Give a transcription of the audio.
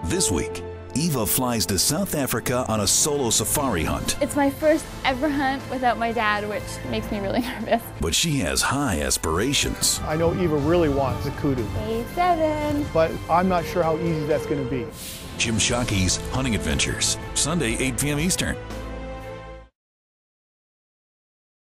This week, Eva flies to South Africa on a solo safari hunt. It's my first ever hunt without my dad, which makes me really nervous. But she has high aspirations. I know Eva really wants a kudu, A7. but I'm not sure how easy that's going to be. Eva Shockey's Hunting Adventures, Sunday, 8 p.m. Eastern.